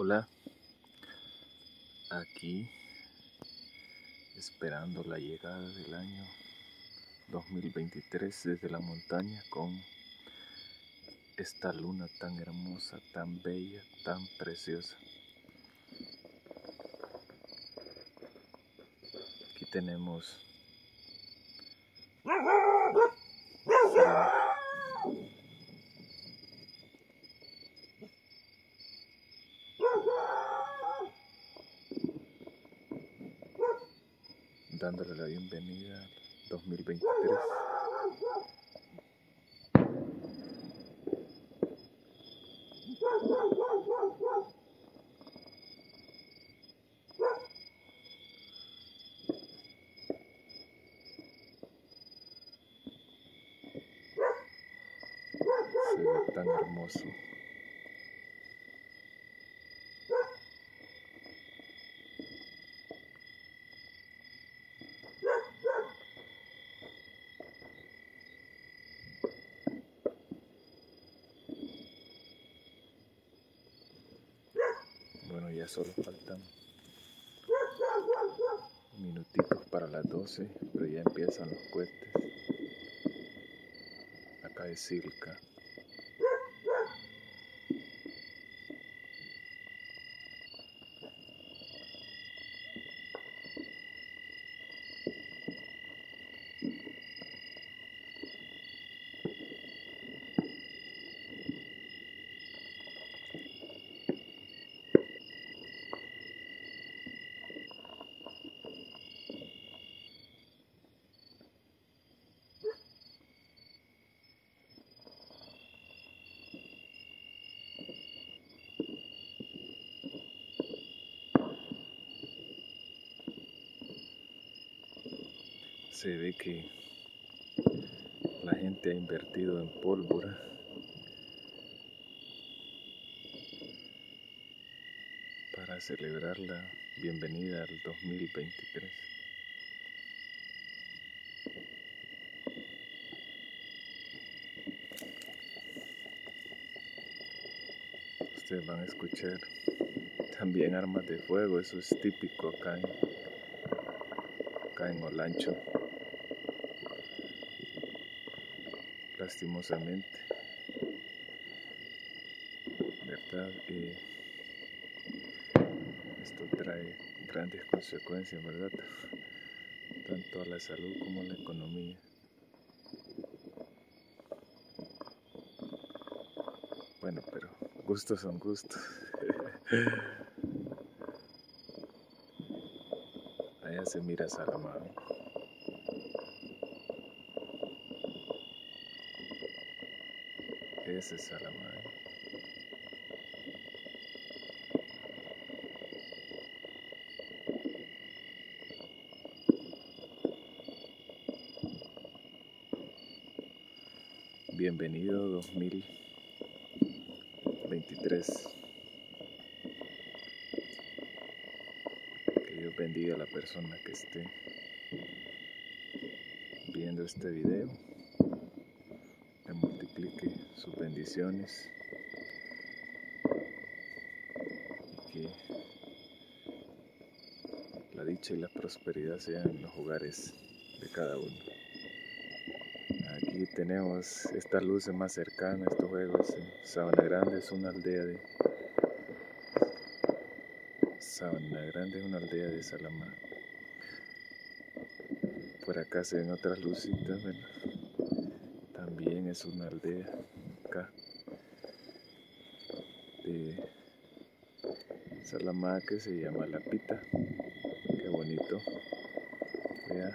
Hola, aquí esperando la llegada del año 2023 desde la montaña con esta luna tan hermosa, tan bella, tan preciosa. Aquí tenemos dándole la bienvenida al 2023. Se ve tan hermoso. Bueno, ya solo faltan minutitos para las 12, pero ya empiezan los cohetes. Acá es Silca. Se ve que la gente ha invertido en pólvora para celebrar la bienvenida al 2023. Ustedes van a escuchar también armas de fuego, eso es típico acá en Olancho. Lastimosamente, ¿verdad? Esto trae grandes consecuencias, ¿verdad? Tanto a la salud como a la economía. Bueno, pero gustos son gustos. Allá se mira Salamá. Ese es Salamá. Bienvenido 2023. Que Dios bendiga a la persona que esté viendo este video. Que multiplique sus bendiciones. Y que la dicha y la prosperidad sean en los hogares de cada uno. Aquí tenemos estas luces más cercanas, estos juegos en Sabana Grande, es una aldea de Salamá. Por acá se ven otras lucitas, bueno, también es una aldea acá de Salamá que se llama La Pita. Qué bonito, vea.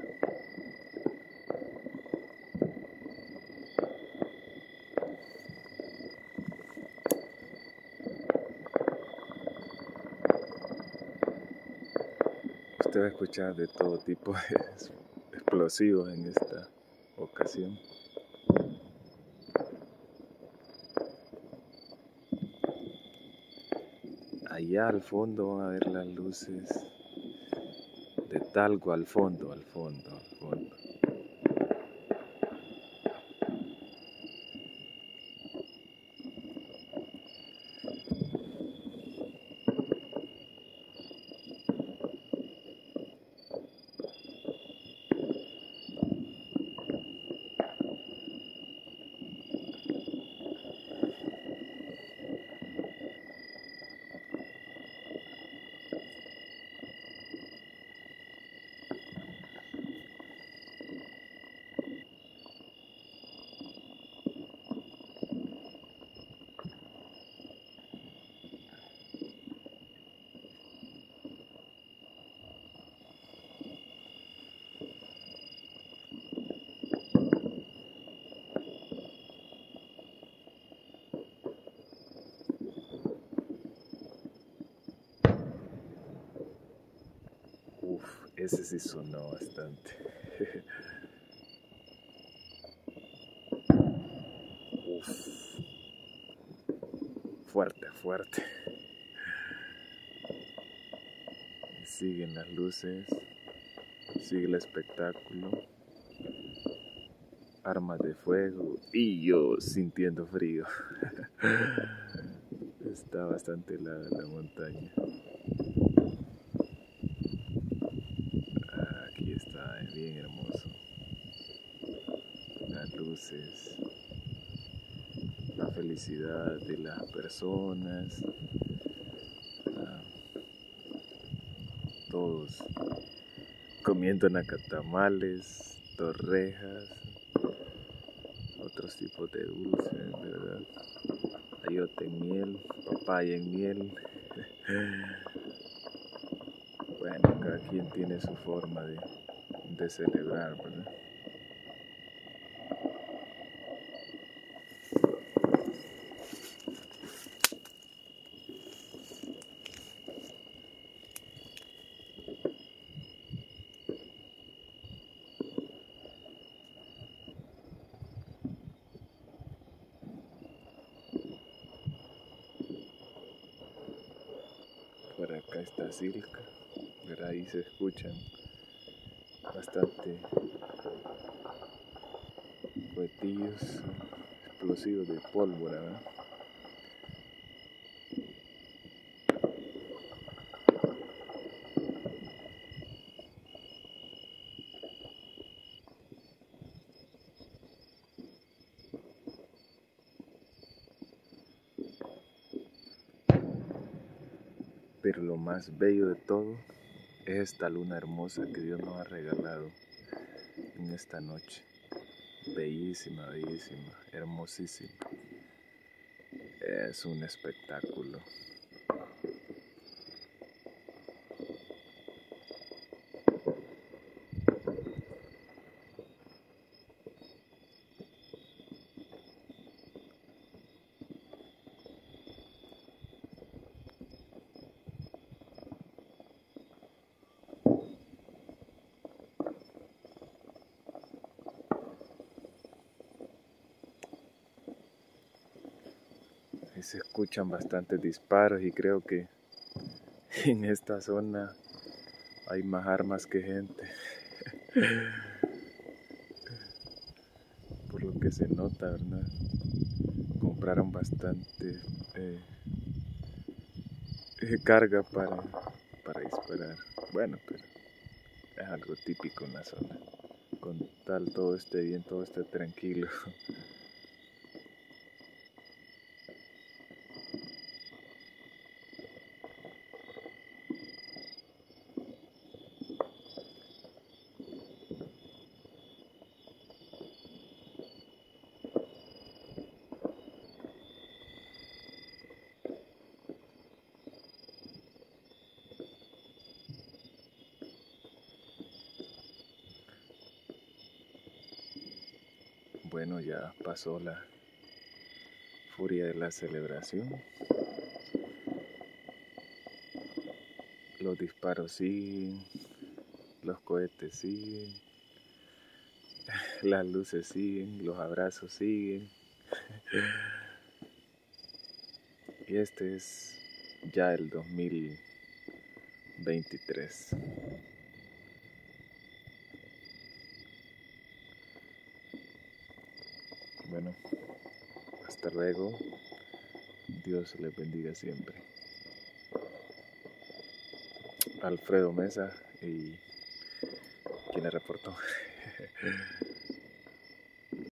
Usted va a escuchar de todo tipo de explosivos en esta ocasión. Allá al fondo van a ver las luces de Talgo al fondo. Ese sí sonó bastante. Uf, fuerte, fuerte. Siguen las luces, sigue el espectáculo, armas de fuego y yo sintiendo frío. Está bastante helada la montaña. Aquí está, es bien hermoso. Las luces, la felicidad de las personas, ah, todos comiendo nacatamales, torrejas, otros tipos de dulces, ¿verdad? Ayote en miel, papaya en miel. Bueno, cada quien tiene su forma de celebrar, ¿verdad? Por acá está Silca, ¿verdad? Ahí se escuchan bastante cohetillos explosivos de pólvora, ¿verdad? Pero lo más bello de todo es esta luna hermosa que Dios nos ha regalado en esta noche. Bellísima, bellísima, hermosísima. Es un espectáculo. Y se escuchan bastantes disparos y creo que en esta zona hay más armas que gente. Por lo que se nota, ¿verdad? Compraron bastante carga para disparar. Bueno, pero es algo típico en la zona. Con tal todo esté bien, todo esté tranquilo. Bueno, ya pasó la furia de la celebración. Los disparos siguen, los cohetes siguen, las luces siguen, los abrazos siguen. Y este es ya el 2023. Bueno, hasta luego. Dios les bendiga siempre. Alfredo Mesa y quien le reportó.